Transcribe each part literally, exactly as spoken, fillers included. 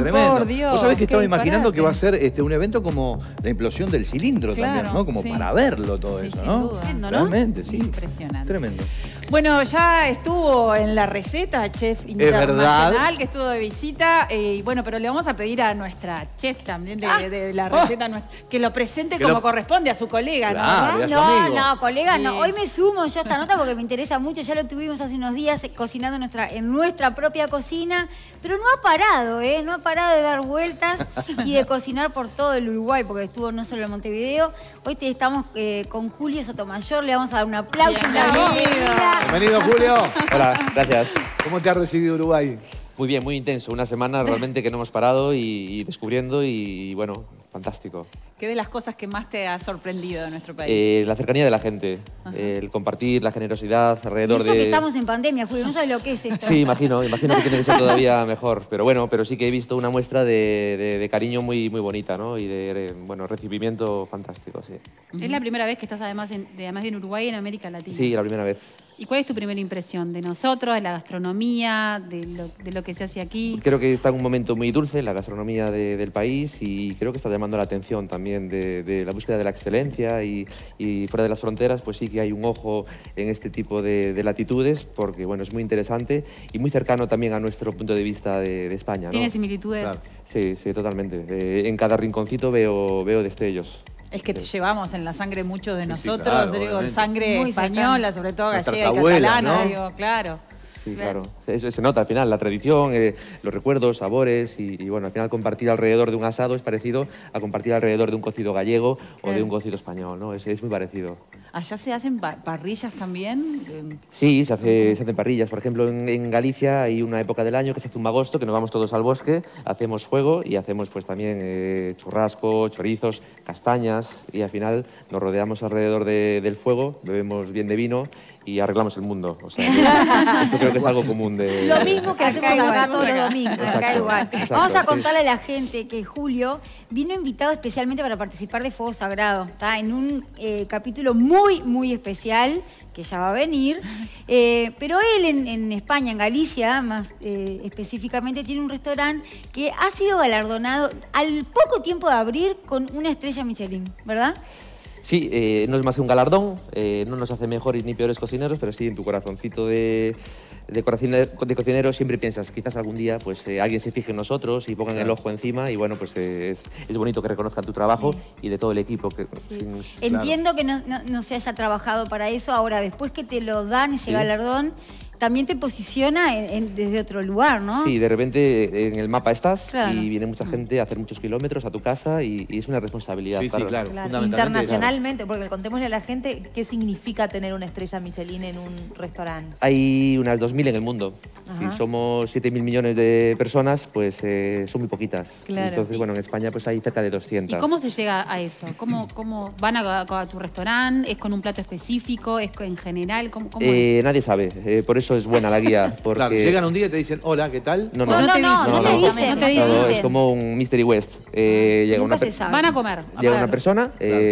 tremendo. por Dios. Vos sabés que estaba qué imaginando disparate. que va a ser este, un evento como la implosión del cilindro Claro, también, ¿no? Como sí. para verlo todo Sí, eso, sin ¿no? duda. Tremendo, ¿no? Realmente, sí. Impresionante. Tremendo. Bueno, ya estuvo en la receta, chef internacional, que estuvo de visita. Eh, y bueno, pero le vamos a pedir a nuestra chef también de, Ah. de, de la receta nuestra, que lo presente Que como lo- corresponde a su colega, Claro, ¿no? y a su No, amigo. no, colega, Sí. no. Hoy me sumo yo a esta nota porque me interesa mucho. Ya lo tuvimos hace unos días eh, cocinando en nuestra, en nuestra propia cocina, pero no ha parado, ¿eh? No ha parado de dar vueltas y de cocinar por todo el Uruguay, porque estuvo no solo en Montevideo. Hoy te, estamos eh, con Julio Sotomayor, le vamos a dar un aplauso y una Bienvenido. bienvenida. Bienvenido, Julio. Hola, gracias. ¿Cómo te ha recibido Uruguay? Muy bien, muy intenso. Una semana realmente que no hemos parado y, y descubriendo y, bueno, fantástico. ¿Qué de las cosas que más te ha sorprendido de nuestro país? Eh, la cercanía de la gente, eh, el compartir, la generosidad Y alrededor eso de... que estamos en pandemia, Julio, no sabes lo que es esto. Sí, imagino, imagino que tiene que ser todavía mejor. Pero bueno, pero sí que he visto una muestra de, de- de cariño muy, muy bonita, ¿no? Y de, bueno, recibimiento fantástico, sí. Es la primera vez que estás además, en, de, además de en Uruguay en América Latina. Sí, la primera vez. ¿Y cuál es tu primera impresión de nosotros, de la gastronomía, de lo, de lo que se hace aquí? Creo que está en un momento muy dulce la gastronomía de- del país y creo que está llamando la atención también de, de la búsqueda de la excelencia y, y fuera de las fronteras pues sí que hay un ojo en este tipo de, de latitudes porque bueno, es muy interesante y muy cercano también a nuestro punto de vista de, de España, ¿no? ¿Tiene similitudes? Claro. Sí, sí, totalmente. Eh, en cada rinconcito veo, veo destellos. Es que te llevamos en la sangre muchos de Sí, sí, nosotros, claro, digo, obviamente. sangre Muy española, cercano. sobre todo Nuestras gallega y abuelas, catalana, ¿no? digo, claro. Sí, claro. Eso se nota al final, la tradición, eh, los recuerdos, sabores y, y, bueno, al final compartir alrededor de un asado es parecido a compartir alrededor de un cocido gallego o de un cocido español, ¿no? Es, es muy parecido. ¿Allá se hacen pa- parrillas también? Eh, Sí, se, hace, se hacen parrillas. Por ejemplo, en, en Galicia hay una época del año que se hace un agosto, que nos vamos todos al bosque, hacemos fuego y hacemos pues también eh, churrasco, chorizos, castañas y al final nos rodeamos alrededor de- del fuego, bebemos bien de vino y arreglamos el mundo. O sea, que esto creo que es algo común de... Lo mismo que hacemos igual, acá todos acá. los domingos. Acá Exacto, igual. exacto, Vamos a sí. contarle a la gente que Julio vino invitado especialmente para participar de Fuego Sagrado. Está en un eh, capítulo muy, muy especial que ya va a venir. Eh, pero él en, en España, en Galicia más eh, específicamente, tiene un restaurante que ha sido galardonado al poco tiempo de abrir con una estrella Michelin, ¿verdad? Sí, eh, no es más que un galardón, eh, no nos hace mejores ni peores cocineros, pero sí en tu corazoncito de, de, cocine- de cocinero siempre piensas, quizás algún día pues eh, alguien se fije en nosotros y pongan el ojo encima y bueno, pues eh, es, es bonito que reconozcan tu trabajo y de todo el equipo. Que, sin- Entiendo que no, no- no se haya trabajado para eso. Ahora, después que te lo dan ese Sí. galardón, también te posiciona en- en- desde otro lugar, ¿no? Sí, de repente eh, en el mapa estás Claro. y viene mucha gente a hacer muchos kilómetros a tu casa y, y es una responsabilidad. Sí, sí, claro. Claro, Fundamentalmente, internacionalmente, porque contémosle a la gente qué significa tener una estrella Michelin en un restaurante. Hay unas dos mil en el mundo. Ajá. Si somos siete mil millones de personas, pues eh, son muy poquitas. Claro. Entonces, bueno, en España pues hay cerca de ¿Y doscientas. cómo se llega a eso? ¿Cómo, cómo van a, a tu restaurante? ¿Es con un plato específico? ¿Es en general? ¿Cómo, cómo Eh, nadie sabe, eh, por eso es buena la guía. Porque... Claro, llegan un día y te dicen, hola, ¿qué tal? No, No, no, no, no, no, no, te no. dicen, No no te te dicen. Todo dicen. es como un Mystery West. Eh, llega Nunca una, se per- sabe. es? Van a comer. a llega ver. una persona,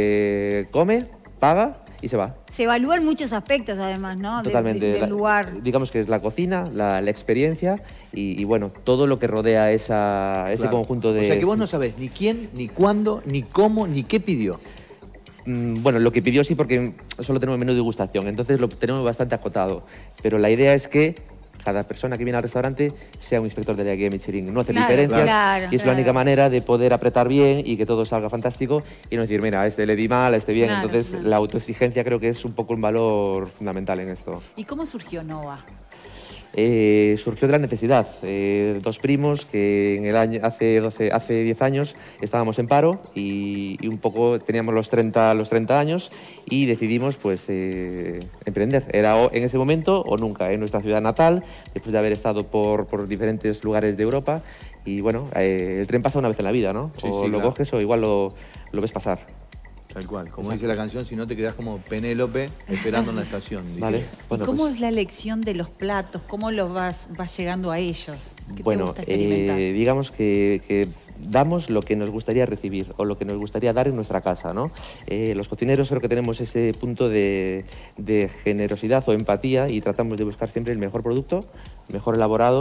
eh, come, paga y se va. Se evalúan muchos aspectos, además, ¿no? De- Totalmente. de- del La- lugar. Digamos que es la cocina, la, la experiencia y, y, bueno, todo lo que rodea esa, ese Claro. conjunto de... O sea que vos no sabés ni quién, ni cuándo, ni cómo, ni qué pidió. Mm, Bueno, lo que pidió sí porque solo tenemos menú de degustación, entonces lo tenemos bastante acotado. Pero la idea es que cada persona que viene al restaurante sea un inspector de la guía Michelin. No hace Claro, diferencias claro, y es claro. la única manera de poder apretar bien y que todo salga fantástico y no decir, mira, a este le di mal, a este bien. Claro, Entonces claro. la autoexigencia creo que es un poco un valor fundamental en esto. ¿Y cómo surgió Nova? Eh, surgió de la necesidad. Eh, dos primos que en el año, hace, doce, hace diez años estábamos en paro y, y un poco teníamos los treinta, los treinta años y decidimos pues eh, emprender. Era o en ese momento o nunca en nuestra ciudad natal, después de haber estado por, por diferentes lugares de Europa y bueno, eh, el tren pasa una vez en la vida, ¿no? Sí, o sí, lo claro. coges o igual lo, lo ves pasar. Tal cual. Como dice la canción, si no te quedás como Penélope esperando en la estación. dice. ¿Vale? ¿Y Bueno, cómo pues- es la elección de los platos? ¿Cómo los vas, vas llegando a ellos? ¿Qué te Bueno, gusta experimentar? eh, digamos que, que damos lo que nos gustaría recibir o lo que nos gustaría dar en nuestra casa, ¿no? Eh, los cocineros creo que tenemos ese punto de, de generosidad o empatía y tratamos de buscar siempre el mejor producto, mejor elaborado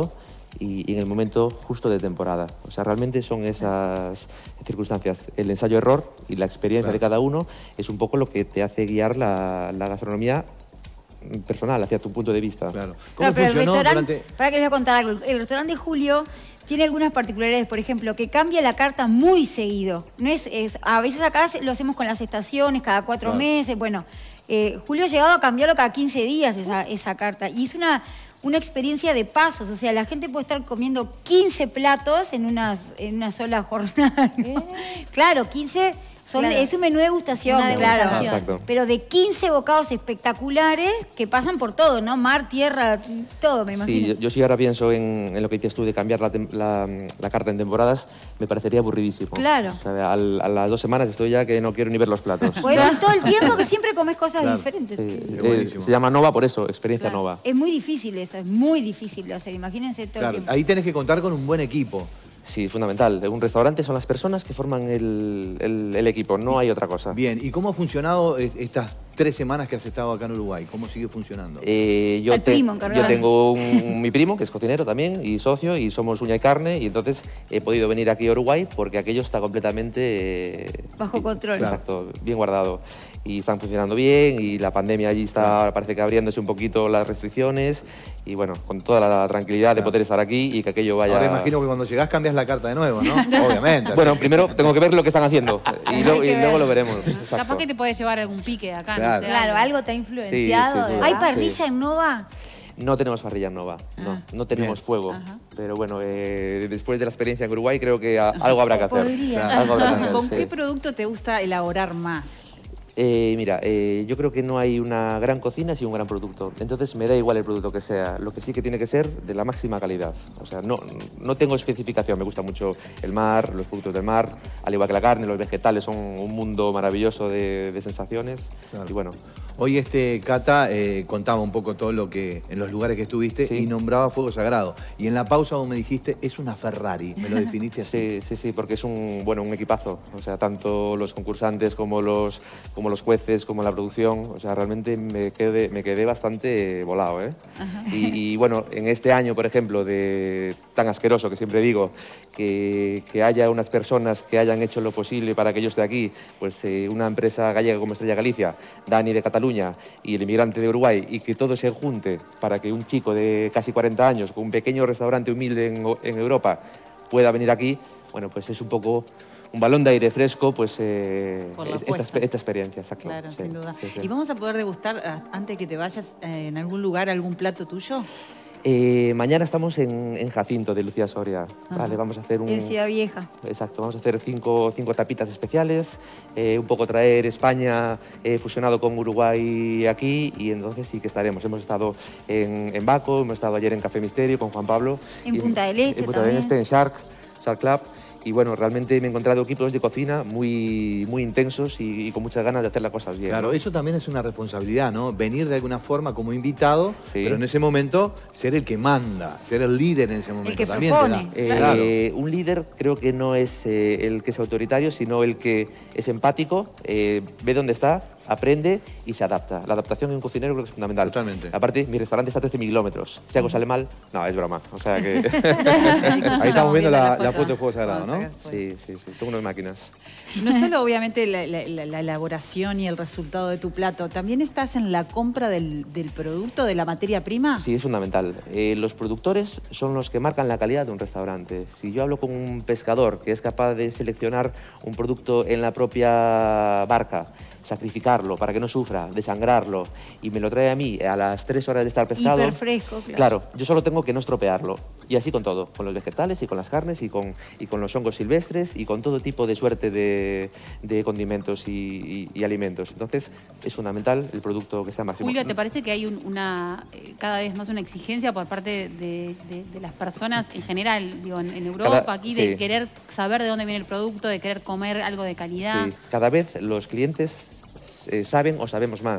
y, y en el momento justo de temporada. O sea, realmente son esas circunstancias. El ensayo-error y la experiencia claro. de cada uno es un poco lo que te hace guiar la, la gastronomía personal, hacia tu punto de vista. Claro. ¿Cómo claro, funcionó durante... Para que les voy a contar algo. El restaurante de Julio tiene algunas particularidades, por ejemplo, que cambia la carta muy seguido. No es, es a veces acá lo hacemos con las estaciones, cada cuatro claro. meses. Bueno, eh, Julio ha llegado a cambiarlo cada quince días esa, esa carta. Y es una, una experiencia de pasos. O sea, la gente puede estar comiendo quince platos en, unas, en una sola jornada, ¿no? ¿Eh? Claro, quince... Son, claro. Es un menú de degustación, de claro. Exacto. Pero de quince bocados espectaculares que pasan por todo, ¿no? Mar, tierra, todo, me imagino. Sí, yo, yo sí ahora pienso en, en lo que dices tú de cambiar la, la, la carta en temporadas, me parecería aburridísimo. Claro. O sea, al, a las dos semanas estoy ya que no quiero ni ver los platos. Pues todo el tiempo que siempre comes cosas claro. diferentes. Sí, eh, se llama Nova por eso, experiencia claro. Nova. Es muy difícil eso, es muy difícil de hacer, imagínense todo claro. el tiempo. Ahí tenés que contar con un buen equipo. Sí, fundamental. Un restaurante son las personas que forman el, el, el equipo, no hay otra cosa. Bien, ¿y cómo ha funcionado estas tres semanas que has estado acá en Uruguay? ¿Cómo sigue funcionando? Eh, yo, el te, primo, yo tengo un, mi primo, que es cocinero también, y socio, y somos uña y carne, y entonces he podido venir aquí a Uruguay porque aquello está completamente... Eh, bajo control. Exacto, bien guardado. Y están funcionando bien, y la pandemia allí está, parece que abriéndose un poquito las restricciones, y bueno, con toda la tranquilidad de poder estar aquí y que aquello vaya... Ahora imagino que cuando llegás cambias la carta de nuevo, ¿no? Obviamente. Bueno, primero tengo que ver lo que están haciendo, y, lo, y luego lo veremos. Exacto. Capaz que te puede llevar algún pique de acá, claro. no sé. Claro, algo te ha influenciado. Sí, sí, ¿Hay parrilla sí. en Nova? No tenemos parrilla en Nova, no, ah, no tenemos bien. fuego. Ajá. Pero bueno, eh, después de la experiencia en Uruguay creo que a, algo habrá que hacer. Claro. Algo habrá que hacer ¿Con sí. qué producto te gusta elaborar más? Eh, mira, eh, yo creo que no hay una gran cocina sin un gran producto. Entonces me da igual el producto que sea. Lo que sí que tiene que ser de la máxima calidad. O sea, no, no tengo especificación. Me gusta mucho el mar, los productos del mar, al igual que la carne, los vegetales son un mundo maravilloso de, de sensaciones. Claro. Y bueno. Hoy este Cata eh, contaba un poco todo lo que en los lugares que estuviste sí. y nombraba Fuego Sagrado. Y en la pausa vos me dijiste, es una Ferrari. ¿Me lo definiste así? Sí, sí, sí, porque es un, bueno, un equipazo. O sea, tanto los concursantes como los, como los jueces, como la producción. O sea, realmente me quedé, me quedé bastante volado, ¿eh? Y, y bueno, en este año, por ejemplo, de tan asqueroso que siempre digo, que, que haya unas personas que hayan hecho lo posible para que yo esté aquí, pues eh, una empresa gallega como Estrella Galicia, Dani de Cataluña, y el inmigrante de Uruguay, y que todo se junte para que un chico de casi cuarenta años, con un pequeño restaurante humilde en, en Europa, pueda venir aquí, bueno, pues es un poco un balón de aire fresco, pues eh, esta, esta experiencia. Exacto. Claro, sí, sin duda. Sí, sí. ¿Y vamos a poder degustar, antes que te vayas, eh, en algún lugar algún plato tuyo? Eh, mañana estamos en, en Jacinto, de Lucía Soria. Vale, vamos a hacer un... En Ciudad Vieja. Exacto, vamos a hacer cinco, cinco tapitas especiales, eh, un poco traer España eh, fusionado con Uruguay aquí, y entonces sí que estaremos. Hemos estado en, en Baco, hemos estado ayer en Café Misterio con Juan Pablo. En Punta del Este En Punta también. del Este, en Shark, Shark Club. Y bueno, realmente me he encontrado equipos de cocina muy, muy intensos y, y con muchas ganas de hacer las cosas bien. Claro, ¿no? eso también es una responsabilidad, ¿no? Venir de alguna forma como invitado, sí. pero en ese momento ser el que manda, ser el líder en ese momento. El que también propone. te da. Eh, claro. Un líder creo que no es eh, el que es autoritario, sino el que es empático, eh, ve dónde está, aprende y se adapta. La adaptación en un cocinero creo que es fundamental. Totalmente. Aparte, mi restaurante está a trece mil kilómetros. Si algo sale mal, no, es broma. O sea que... Ahí estamos viendo la, foto. la foto de Fuego Sagrado, ¿no? Sí, sí, sí, son unas máquinas. No solo obviamente la, la, la, la elaboración y el resultado de tu plato, ¿también estás en la compra del, del producto, de la materia prima? Sí, es fundamental. Eh, los productores son los que marcan la calidad de un restaurante. Si yo hablo con un pescador que es capaz de seleccionar un producto en la propia barca, sacrificarlo para que no sufra, desangrarlo, y me lo trae a mí a las tres horas de estar pescado... Hiper fresco, claro. Claro, yo solo tengo que no estropearlo. Y así con todo, con los vegetales y con las carnes y con, y con los hongos silvestres y con todo tipo de suerte de, de condimentos y, y, y alimentos. Entonces, es fundamental el producto que sea máximo. Julio, ¿te parece que hay un, una eh, cada vez más una exigencia por parte de, de, de las personas en general, digo, en, en Europa, cada, aquí, sí. de querer saber de dónde viene el producto, de querer comer algo de calidad? Sí, cada vez los clientes eh, saben o sabemos más.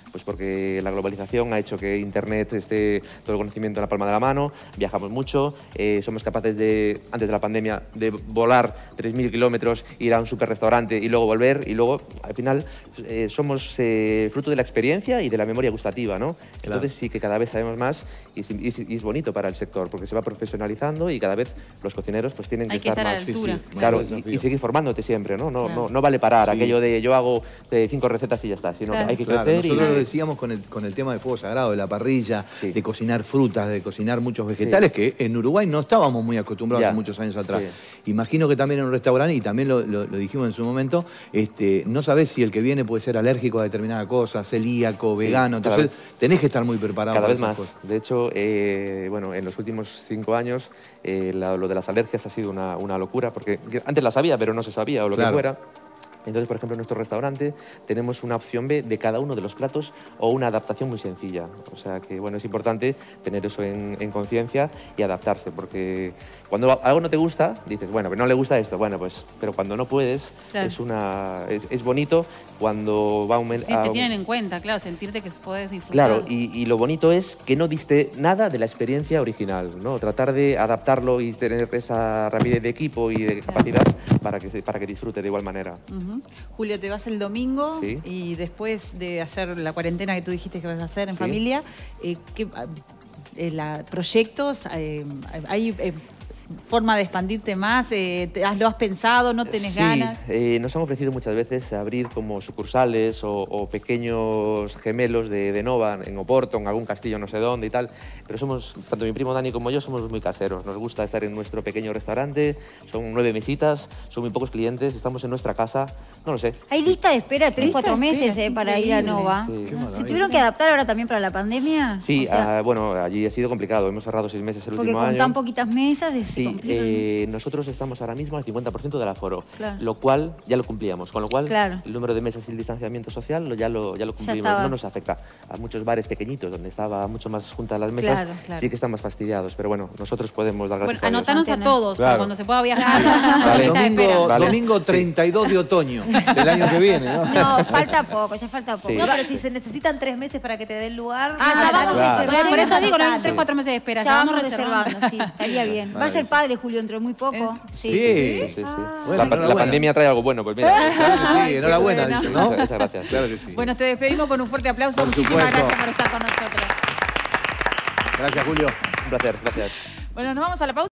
Pues porque la globalización ha hecho que Internet esté todo el conocimiento en la palma de la mano, viajamos mucho, eh, somos capaces de, antes de la pandemia, de volar tres mil kilómetros, ir a un super restaurante y luego volver, y luego, al final, eh, somos eh, fruto de la experiencia y de la memoria gustativa, ¿no? Claro. Entonces sí que cada vez sabemos más y es, y, es, y es bonito para el sector, porque se va profesionalizando y cada vez los cocineros pues tienen que, Hay que estar, estar más... a la altura. Sí, sí, claro, y, y seguir formándote siempre, ¿no? No, claro. no, no vale parar, Sí. aquello de yo hago eh, cinco recetas y ya está, sino Claro. que hay que Claro, crecer y... nosotros lo decíamos con el, con el tema de fuego sagrado, de la parrilla, Sí. de cocinar frutas, de cocinar muchos vegetales, sí. que en Uruguay no estábamos muy acostumbrados Ya. hace muchos años atrás. Sí. Imagino que también en un restaurante, y también lo, lo, lo dijimos en su momento, este, no sabés si el que viene puede ser alérgico a determinada cosa, celíaco, Sí, vegano, cada entonces vez, tenés que estar muy preparado cada para vez esas más. cosas. De hecho, eh, bueno, en los últimos cinco años eh, la, lo de las alergias ha sido una, una locura, porque antes la sabía, pero no se sabía, o lo Claro. que fuera. Entonces, por ejemplo, en nuestro restaurante tenemos una opción B de cada uno de los platos o una adaptación muy sencilla. O sea que, bueno, es importante tener eso en, en conciencia y adaptarse, porque cuando algo no te gusta, dices, bueno, pero no le gusta esto, bueno, pues, pero cuando no puedes, Claro. es, una, es, es bonito cuando va a aumentar... Sí, te tienen en cuenta, claro, sentirte que puedes disfrutar. Claro, y, y lo bonito es que no diste nada de la experiencia original, ¿no? Tratar de adaptarlo y tener esa rapidez de equipo y de capacidad para que, se- para que disfrute de igual manera. Ujú. Julio, te vas el domingo Sí. y después de hacer la cuarentena que tú dijiste que vas a hacer en Sí. familia, eh, ¿qué, eh, la- proyectos? Eh, ¿Hay eh, forma de expandirte más? Eh, te- ¿Lo has pensado? ¿No tenés Sí, ganas? eh, nos han ofrecido muchas veces abrir como sucursales o, o pequeños gemelos de, de Nova en Oporto, en algún castillo no sé dónde y tal, pero somos, tanto mi primo Dani como yo, somos muy caseros. Nos gusta estar en nuestro pequeño restaurante, son nueve mesitas, son muy pocos clientes, estamos en nuestra casa, no lo sé. Hay lista de espera tres, Lista cuatro de espera, meses eh, es para ir a increíble. Nova. Sí. Qué ¿Se maravilla. tuvieron que adaptar ahora también para la pandemia? Sí, O sea, ah, bueno, allí ha sido complicado, hemos cerrado seis meses el porque último con año. tan poquitas mesas se Sí, complica, ¿no? eh, nosotros estamos ahora mismo al cincuenta por ciento del aforo, Claro. lo cual ya lo cumplíamos, con lo cual Claro. el número de mesas y el distanciamiento social lo- ya lo, ya lo cumplimos, estaba. no nos afecta. A muchos bares pequeñitos donde estaba mucho más juntas las mesas, Claro, claro. sí que están más fastidiados, pero bueno, nosotros podemos dar Bueno, gracias a Dios. anotanos a Mantener. todos para Claro. cuando se pueda viajar. Vale, Lista de espera. domingo, Vale. domingo Sí. treinta y dos de otoño del año que viene, ¿no? No, falta poco, ya falta poco. Sí. No, pero si se necesitan tres meses para que te dé el lugar... Ah, ya vamos Claro. reservando. Por eso digo, no hay Anotalo. tres, cuatro meses de espera. Ya vamos reservando, sí, estaría bien. Va a ser Maravilloso. padre Julio dentro de muy poco. Sí. Sí. Sí, sí. Bueno, la, pa- la enhorabuena. pandemia trae algo bueno, pues mira. Claro que sí, enhorabuena, bueno. dice, ¿no? Muchas, muchas gracias. Claro que sí. Bueno, te despedimos con un fuerte aplauso. Por Muchísimas supuesto. gracias por estar con nosotros. Gracias, Julio. Un placer, gracias. Bueno, nos vamos a la pausa.